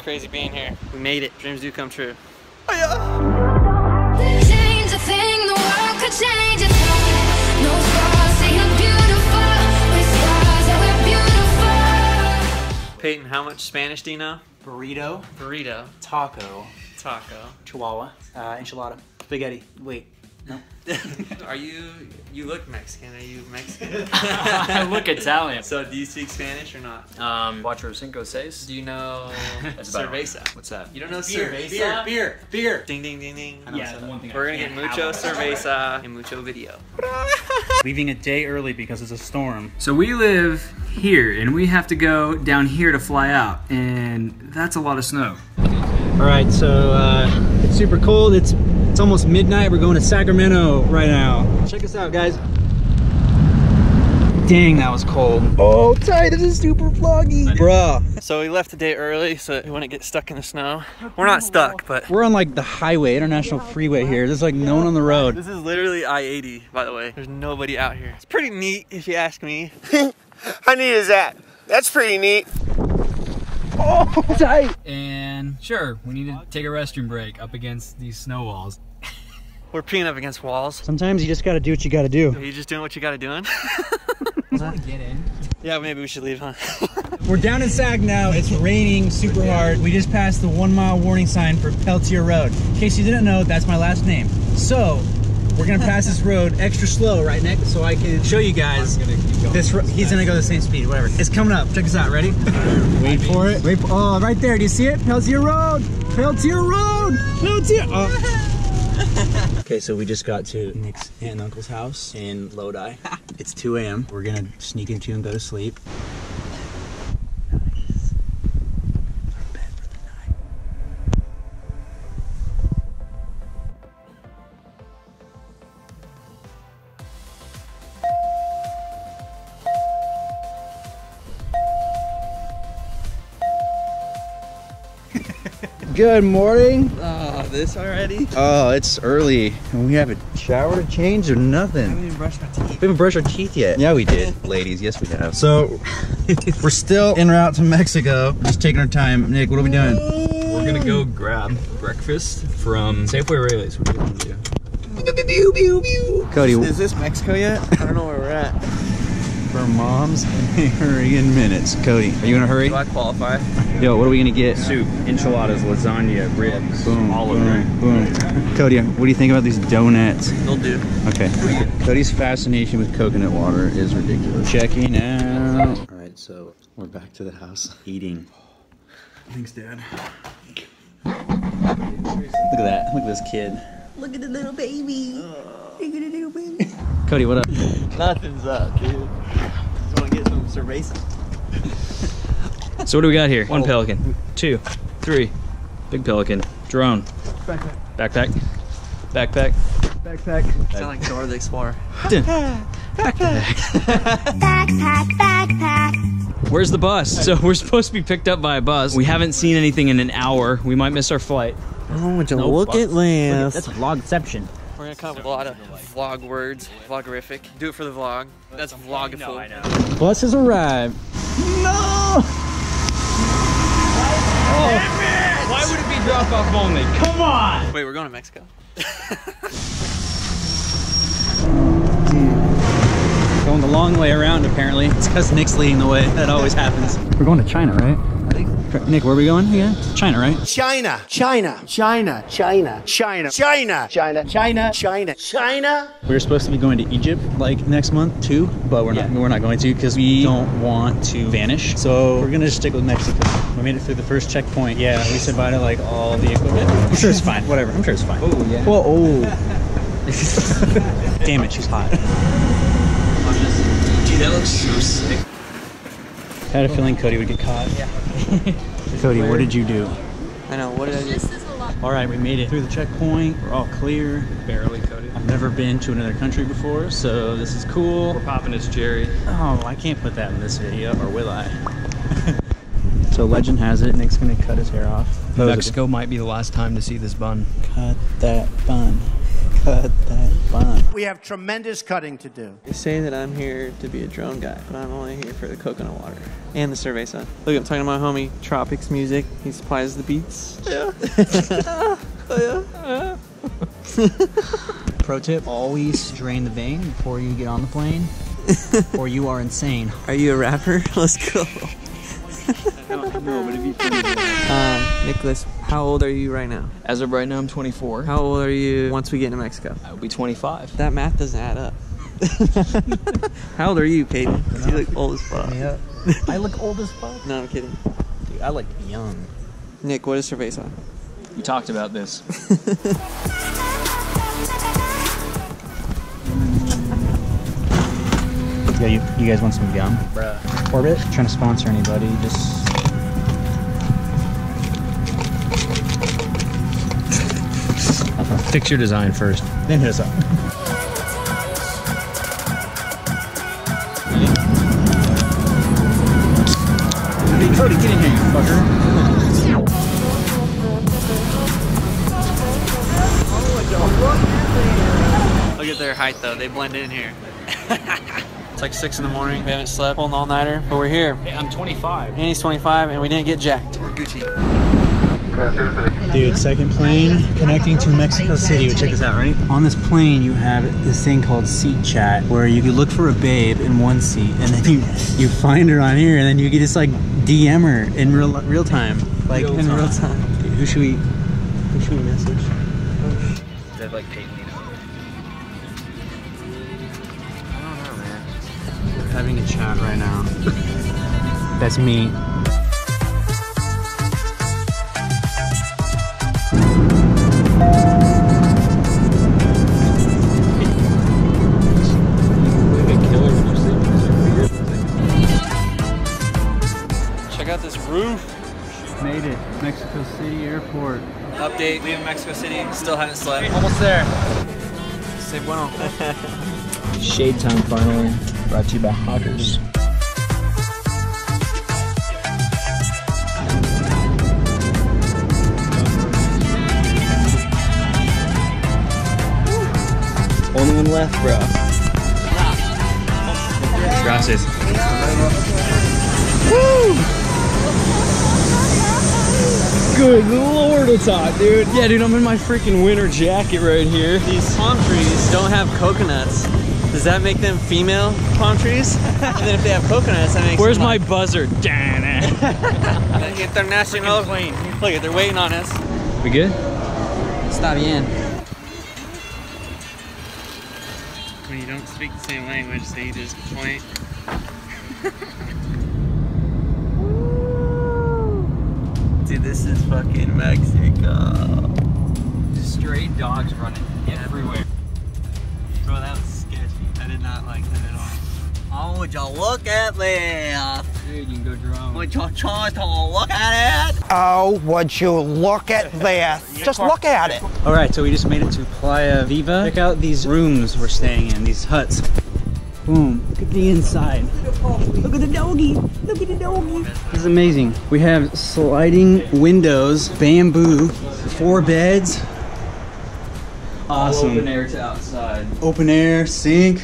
crazy being here. We made it. Dreams do come true. Change a thing, the world could change its heart. No scars, say you're beautiful. With scars, that we're beautiful. Peyton, how much Spanish do you know? Burrito. Burrito. Taco. Taco. Chihuahua. Enchilada. Spaghetti. Wait. No. You look Mexican. Are you Mexican? I look Italian. So do you speak Spanish or not? Cuatro, cinco, seis. Do you know That's about cerveza? What's that? You don't know Beer. cerveza? Beer. Ding ding ding ding. Yeah, the one thing We're gonna get mucho cerveza and mucho video. Leaving a day early because it's a storm. So we live here, and we have to go down here to fly out, and that's a lot of snow. All right, so it's super cold. It's almost midnight. We're going to Sacramento right now. Check us out, guys. Dang, that was cold. Oh, tight. This is super vloggy, bruh. So we left a day early so we wouldn't get stuck in the snow. We're not stuck, but We're on like the highway, international freeway here. There's like no one on the road. this is literally I-80, by the way. There's nobody out here. It's pretty neat, if you ask me. How neat is that? That's pretty neat. Oh, tight. And sure, we need to take a restroom break up against these snow walls. We're peeing up against walls. Sometimes you just gotta do what you gotta do. Are you just doing what you gotta do? Get in. Yeah, maybe we should leave, huh? We're down in Sac now. It's raining super hard. We just passed the 1 mile warning sign for Peltier Road. In case you didn't know, that's my last name. So we're gonna pass this road extra slow right next so I can show you guys this. He's gonna go the same speed, whatever. It's coming up. Check this out. Ready? Wait for it. Wait. Oh, right there. Do you see it? Peltier Road. Peltier Road. Peltier. Oh. Okay, so we just got to Nick's aunt and uncle's house in Lodi. It's 2 a.m. We're gonna sneak into and go to sleep. Nice. Our bed for the night. Good morning. Oh, this already? Oh, it's early and we haven't showered or changed or nothing. I haven't even brushed my teeth. We haven't brushed our teeth yet. Yeah, we did, ladies. Yes, we have. So, we're still en route to Mexico. We're just taking our time. Nick, what are we doing? We're gonna go grab breakfast from Safeway Rayleigh's. What do you want to do? Cody, Is this Mexico yet? I don't know where we're at. for moms hurrying minutes. Cody, are you in a hurry? Do I qualify? Yo, what are we gonna get? Soup, enchiladas, lasagna, ribs, Boom, all of boom, them. boom. Cody, what do you think about these donuts? They'll do. Okay. Cody's fascination with coconut water is ridiculous. Checking out. All right, so we're back to the house eating. Thanks, Dad. Look at that. Look at this kid. Look at the little baby. Look at the little baby. Cody, what up? Nothing's up, dude. Just want to get some cerveza. So what do we got here? One pelican, 2, 3, big pelican, drone, backpack, backpack. Sound like Dora the Explorer. Backpack. Where's the bus? So we're supposed to be picked up by a bus. We haven't seen anything in an hour. We might miss our flight. Oh, would you look at Lance? That's vlogception. We're gonna come up with a lot of vlog words. Vlogerific. Do it for the vlog. That's vlogiful. No, I know. Bus has arrived. No! Why would it be drop off only? Come on! Wait, we're going to Mexico. Going the long way around, apparently. It's because Nick's leading the way. That always happens. We're going to China, right? Nick, where are we going again? China, right? China. China. China. China. China. China. China. China. China. China. We were supposed to be going to Egypt like next month too, but we're not going to because we don't want to vanish. So we're gonna just stick with Mexico. We made it through the first checkpoint. Yeah, we said bye to like all the equipment. I'm sure it's fine. Whatever. I'm sure it's fine. Oh yeah. Whoa, oh. Damn it, she's hot. Dude, that looks so sick. I had a feeling Cody would get caught. Yeah. Cody, what did you do? I know, what did I do? All right, we made it through the checkpoint. We're all clear. Barely, Cody. I've never been to another country before, so this is cool. We're popping his cherry. Oh, I can't put that in this video, or will I? So legend has it, Nick's gonna cut his hair off. Mexico might be the last time to see this bun. Cut that bun. cut that bun. We have tremendous cutting to do. They say that I'm here to be a drone guy, but I'm only here for the coconut water and the cerveza. Look, I'm talking to my homie Tropics Music. He supplies the beats. Yeah. Pro tip, always drain the vein before you get on the plane, or you are insane. Are you a rapper? Let's go. No, but if you Nicholas, how old are you right now? As of right now, I'm 24. How old are you once we get into Mexico? I will be 25. That math doesn't add up. How old are you, Peyton? You look old as fuck. Yeah. I look old as fuck. No, I'm kidding. Dude, I look young. Nick, what is cerveza? We talked about this. Yeah, you guys want some gum? Bruh. Orbit, trying to sponsor anybody, just... Fix your design first. Then hit us up. Hey, Cody, get in here, you fucker. Look at their height though, they blend in here. It's like 6 in the morning, we haven't slept, pulled an all-nighter, but we're here. Hey, I'm 25. And he's 25 and we didn't get jacked. We're Gucci. Dude, second plane connecting to Mexico City. Check this out, right? On this plane, you have this thing called seat chat, where you could look for a babe in one seat, and then you find her on here, and then you can just like DM her in real time, like real in time. real time. Dude, who should we message? They have like Peyton, I don't know, man. We're having a chat right now. That's me. Check out this roof. Made it. Mexico City Airport. Update, leaving Mexico City, still haven't slept. Almost there. Say bueno. Shade time finally. Brought to you by Hoggers. Only one left, bro. Gracias. Good lord, it's hot, dude. Yeah, dude, I'm in my freaking winter jacket right here. These palm trees don't have coconuts. Does that make them female palm trees? And then if they have coconuts, that makes Where's them my buzzer? international plane? Look, they're waiting on us. We good? Está bien. When you don't speak the same language, so you just point. Dude, this is fucking Mexico. Stray dogs running everywhere. Bro, that was sketchy. I did not like that at all. Oh, would y'all look at this? Dude, you can go drone. Would y'all try to look at it? Oh, would you look at this? Just look at it. All right, so we just made it to Playa Viva. Check out these rooms we're staying in, these huts. Boom, look at the inside. Look at the doggy, look at the doggy. This is amazing. We have sliding windows, bamboo, 4 beds. Awesome. Open air to outside. Open air, sink.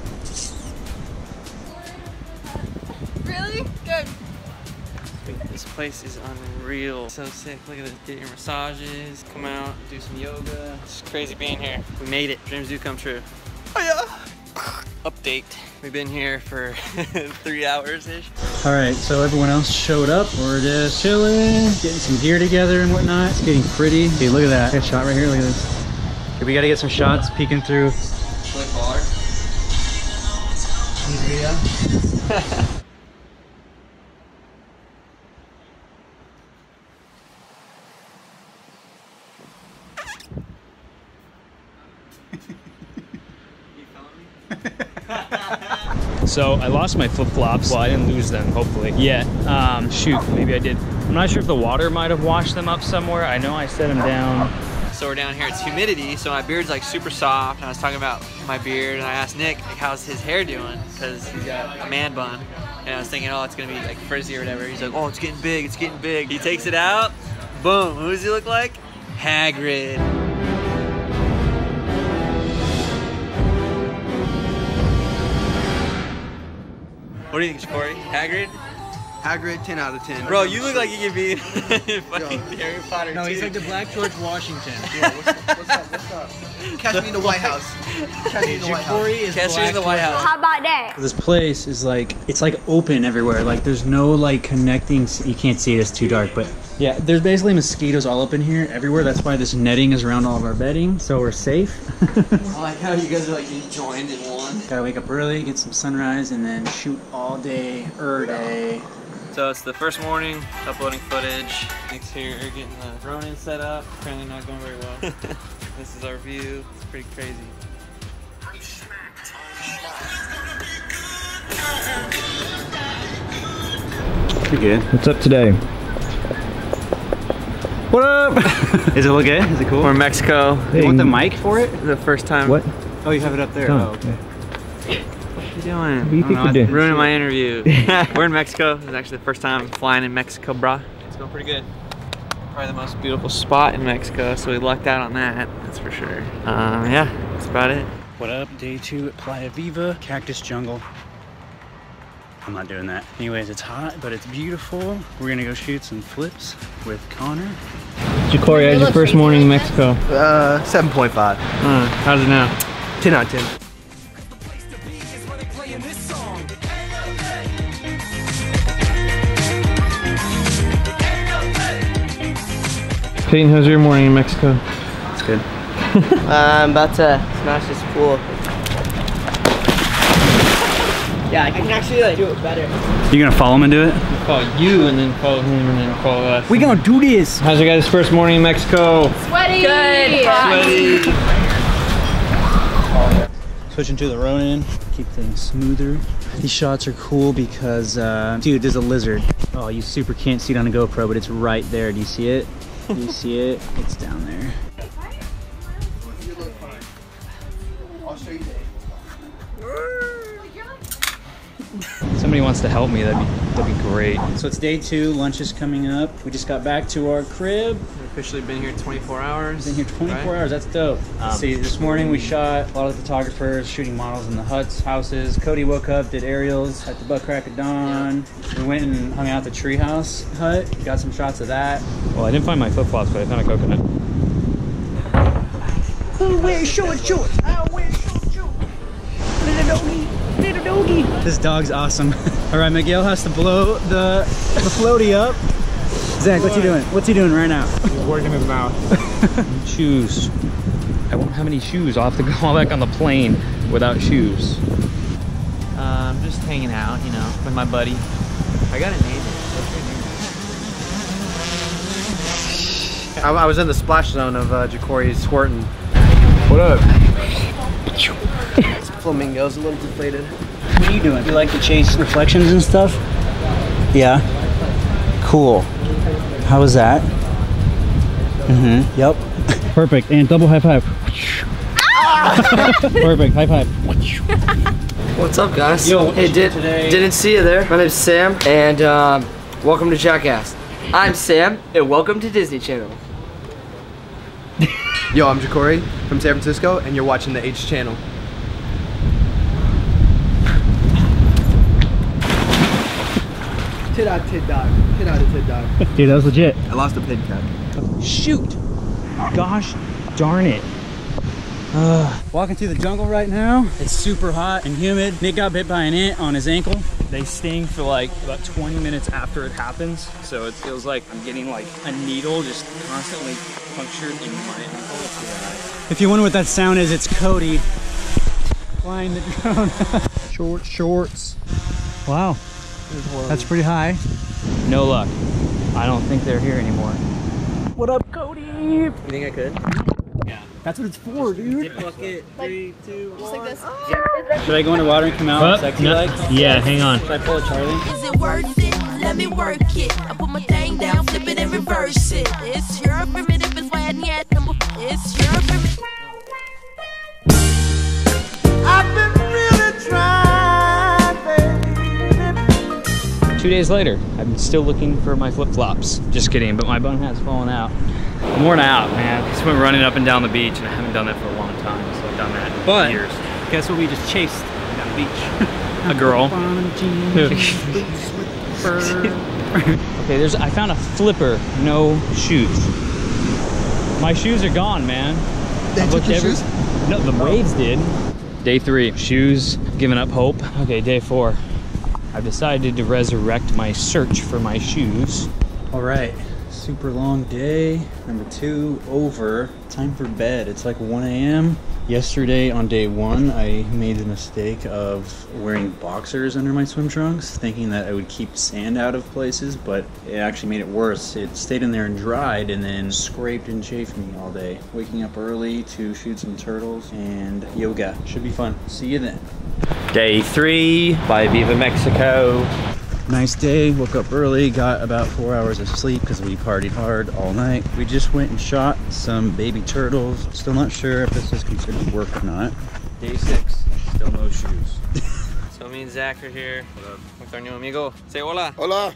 Really? Good. This place is unreal. So sick. Look at this. Get your massages, come out, do some yoga. It's crazy being here. We made it. Dreams do come true. Oh yeah. Update. We've been here for 3 hours-ish. All right, so everyone else showed up. We're just chilling, getting some gear together and whatnot. It's getting pretty. Hey, look at that. Got a shot right here, look at this. Okay, we gotta get some shots peeking through. Play baller. So I lost my flip-flops. Well, I didn't lose them, hopefully. Yet. Shoot, maybe I did. I'm not sure if the water might have washed them up somewhere. I know I set them down. So we're down here, it's humidity, so my beard's like super soft. And I was talking about my beard and I asked Nick, like, how's his hair doing? Because he's got a man bun. And I was thinking, oh, it's gonna be like frizzy or whatever. He's like, oh, it's getting big, it's getting big. He takes it out, boom, who does he look like? Hagrid. What do you think, Corey? Hagrid? Hagrid, 10 out of 10. Bro, you look like you could be in fucking Harry Potter. No, he's too. like the Black George Washington. What's up? Catch me in the White House. Catch me in the White House. Corey is Catch you in the White House. How about that? This place is like, it's like open everywhere. Like there's no like connecting, you can't see it, it's too dark, but yeah, there's basically mosquitoes all up in here everywhere. That's why this netting is around all of our bedding, so we're safe. I like how you guys are like joined in one. Gotta wake up early, get some sunrise, and then shoot all day, day. So it's the first morning, uploading footage. Nick's here getting the Ronin set up. Apparently not going very well. This is our view. It's pretty crazy. Pretty good. What's up today? What up? Is it look good? Is it cool? We're in Mexico. You want the mic for it? The first time. What? Oh, you have it up there. Oh, okay. What are you doing? What do you think you're doing? Ruining my interview. We're in Mexico. It's actually the first time flying in Mexico, brah. It's going pretty good. Probably the most beautiful spot in Mexico, so we lucked out on that. That's for sure. Yeah, that's about it. What up? Day 2 at Playa Viva, Cactus Jungle. I'm not doing that. Anyways, it's hot, but it's beautiful. We're gonna go shoot some flips with Connor. Corey, how's your first morning in Mexico? 7.5. How's it now? 10 out of 10. Peyton, how's your morning in Mexico? It's good. I'm about to smash this pool. Yeah, I can actually like do it better. You gonna follow him and do it? Follow you and then follow him and then follow us. We gonna do this! How's your guys' first morning in Mexico? Sweaty. Good. Sweaty. Switching to the Ronin, keep things smoother. These shots are cool because, dude, there's a lizard. Oh, you super can't see it on a GoPro, but it's right there. Do you see it? Do you see it? It's down there. Somebody wants to help me, that'd be great. So it's day 2, lunch is coming up. We just got back to our crib. We've officially been here 24 hours. Been here 24 hours, that's dope. See, this morning we shot a lot of photographers shooting models in the huts, houses. Cody woke up, did aerials at the butt crack of dawn. We went and hung out at the treehouse hut, got some shots of that. Well, I didn't find my flip-flops, but I found a coconut. I'll wear short shorts. I'll wear short shorts. Little doggy. Little doggy. This dog's awesome. All right, Miguel has to blow the floaty up. Zach, what's he doing? What's he doing right now? He's working his mouth. Shoes. I won't have any shoes. I'll have to go all back on the plane without shoes. Just hanging out, you know, with my buddy. I got a name. I was in the splash zone of Ja'Cory squirting. What up? This flamingo's a little deflated. What are you doing? You like to chase reflections and stuff? Yeah. Cool. How was that? Mm-hmm. Yep. Perfect. And double high five. Perfect. High five. What's up, guys? Yo, hey, today? didn't see you there. My name's Sam, and welcome to Jackass. I'm Sam, and welcome to Disney Channel. Yo, I'm Ja'Cory from San Francisco, and you're watching the H channel. Tit out tit dog. Tit out a tit dog. Dude, that was legit. I lost a pin cat. Shoot! Gosh darn it. Walking through the jungle right now. It's super hot and humid. Nick got bit by an ant on his ankle. They sting for like about 20 minutes after it happens. So it feels like I'm getting like a needle just constantly punctured in my ankle. If you wonder what that sound is, it's Cody flying the drone. Short shorts. Wow. That's pretty high. No luck. I don't think they're here anymore. What up, Cody? You think I could? That's what it's for, dude. Bucket, 3, 2, 1. Like this. Should I go in the water and come out sexy like? Yeah, hang on. Should I pull a Charlie? Is it worth it? Let me work it. I put my thing down, flip it and reverse it. It's your primitive, it's why I need it's your primitive. I've been really trying, baby. 2 days later, I'm still looking for my flip-flops. Just kidding, but my bone hat's fallen out. I'm worn out, man. I just went running up and down the beach, and I haven't done that for a long time, so I've done that in years. Guess what we just chased down the beach? a girl. Okay, I found a flipper, no shoes. My shoes are gone, man. They took your shoes? No, the waves did. Day 3, shoes, giving up hope. Okay, day 4. I've decided to resurrect my search for my shoes. All right, super long day. Number 2 over. Time for bed. It's like 1 a.m. Yesterday on day 1, I made the mistake of wearing boxers under my swim trunks, thinking that I would keep sand out of places, but it actually made it worse. It stayed in there and dried and then scraped and chafed me all day. Waking up early to shoot some turtles and yoga. Should be fun. See you then. Day 3 by Viva Mexico. Nice day, woke up early, got about 4 hours of sleep because we partied hard all night. We just went and shot some baby turtles. Still not sure if this is considered work or not. Day 6, still no shoes. So me and Zach are here with our new amigo. Say hola. Hola.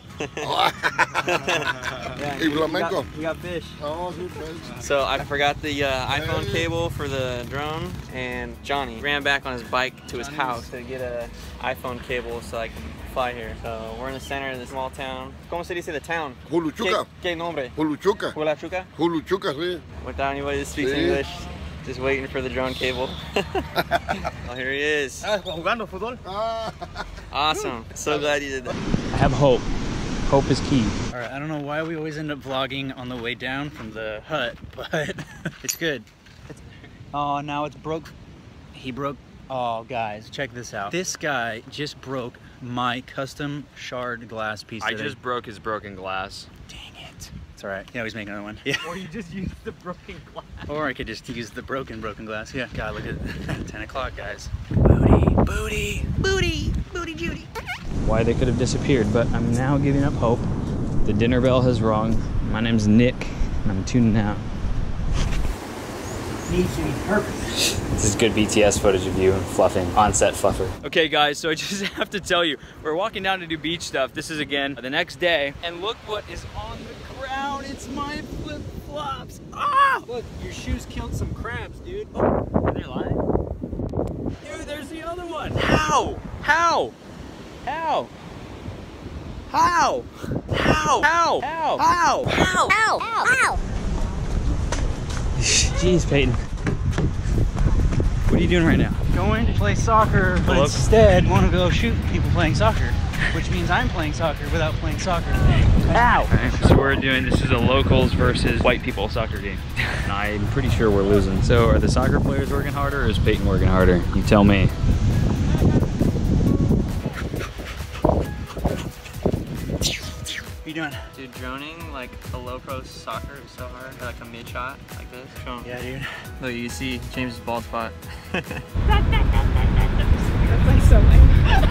Yeah, we got fish. Oh, good fish. So I forgot the iPhone cable for the drone, and Johnny ran back on his bike to his house to get a iPhone cable so I can fly here. So we're in the center of this small town. ¿Cómo se dice the town? Juluchuca. ¿Qué nombre? Juluchuca. Juluchuca? Juluchuca, sí. Without anybody that speaks English. Just waiting for the drone cable. Oh, here he is. Jugando fútbol. Awesome. So glad you did that. I have hope. Hope is key. All right, I don't know why we always end up vlogging on the way down from the hut, but it's good. Oh, now it's broke. He broke. Oh, guys, check this out. This guy just broke my custom shard glass piece. I just broke his broken glass. Dang it. It's all right. Yeah, he's making another one. Yeah. Or you just use the broken glass. Or I could just use the broken glass. Yeah. God, look at 10 o'clock, guys. Booty, booty, booty, booty, Judy. Why they could have disappeared, but I'm now giving up hope. The dinner bell has rung. My name's Nick, and I'm tuning out. Needs to be perfect. This is good BTS footage of you fluffing, on-set fluffer. Okay guys, so I just have to tell you, we're walking down to do beach stuff. This is again the next day, and look what is on the ground. It's my flip-flops. Ah! Look, your shoes killed some crabs, dude. Oh, are they lying? Dude, there's the other one. How? How? How? How? How? How? How? How? Ow! Ow! Ow! Jeez, Peyton. What are you doing right now? Going to play soccer, but Hello? instead want to go shoot people playing soccer, which means I'm playing soccer without playing soccer. Ow! Okay, so we're doing, this is a locals versus white people soccer game. And I'm pretty sure we're losing. So are the soccer players working harder or is Peyton working harder? You tell me. What are you doing? Dude, droning like a low pro soccer is so hard. Like a mid shot like this. Show 'em. Yeah, dude. Look, you see James's bald spot. That's like so lame.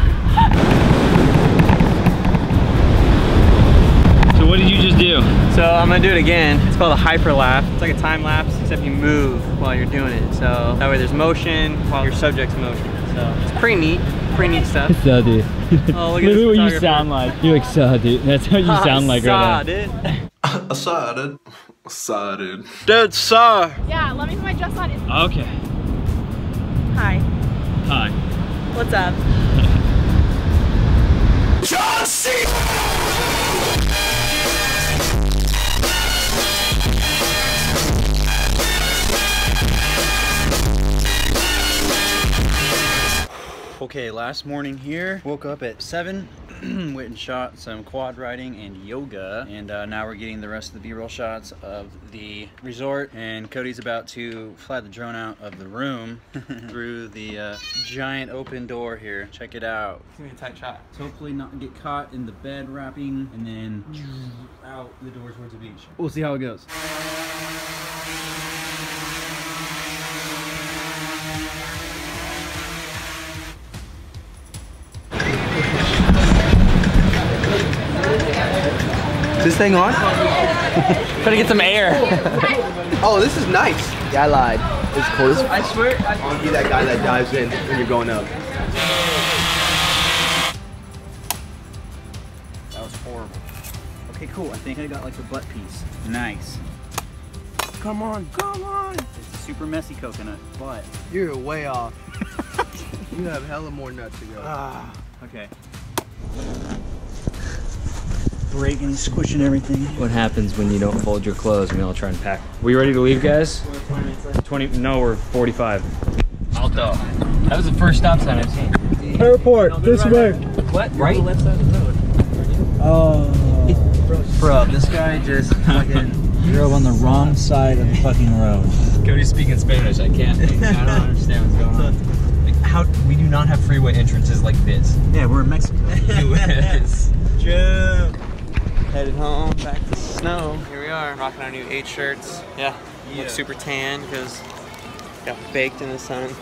So what did you just do? So I'm gonna do it again. It's called a hyper lapse. It's like a time lapse, except you move while you're doing it. So that way there's motion while your subject's motion. So it's pretty neat stuff. So dude. Oh, look at Look this what you photographer. sound like. You're like, so dude. That's how you sound like right now. Dude. Excited. Dude, sir. Yeah, let me put my dress on. Okay. Hi. Hi. What's up? John Cena! Okay, last morning here, woke up at 7, went and shot some quad riding and yoga, and now we're getting the rest of the B-roll shots of the resort, and Cody's about to fly the drone out of the room through the giant open door here. Check it out. It's gonna be a tight shot. So hopefully not get caught in the bed wrapping, and then out the door towards the beach. We'll see how it goes. Is this thing on? Try to get some air. Oh, this is nice. Yeah, I lied. It's cool. I swear. I'll be that guy that dives in when you're going up. That was horrible. Okay, cool. I think I got like the butt piece. Nice. Come on, come on. It's super messy coconut, but You're way off. You have hella more nuts to go. Okay. Breaking, squishing everything. What happens when you don't fold your clothes and we all try and pack? We ready to leave, guys? 20, no, we're 45. Alto. That was the first stop sign I've seen. Airport, this way. What? Right? Left side of the road. Oh. Bro, this guy just fucking drove on the wrong side of the fucking road. Cody's speaking Spanish. I can't. I don't understand what's going on. Like, how we do not have freeway entrances like this. Yeah, we're in Mexico. U.S. Joe. Headed home, back to the snow. Here we are, rocking our new 8 shirts. Yeah, look super tan because got baked in the sun.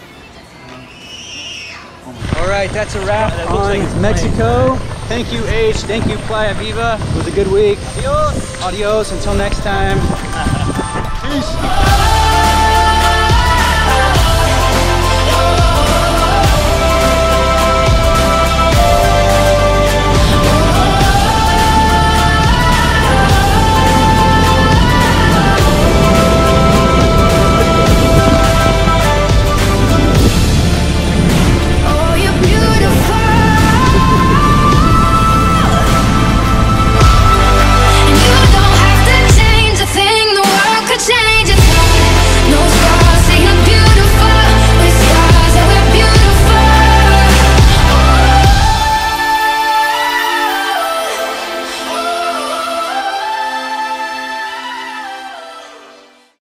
All right, that's a wrap on Mexico. Thank you, H. Thank you, Playa Viva. It was a good week. Adios. Adios. Until next time. Peace.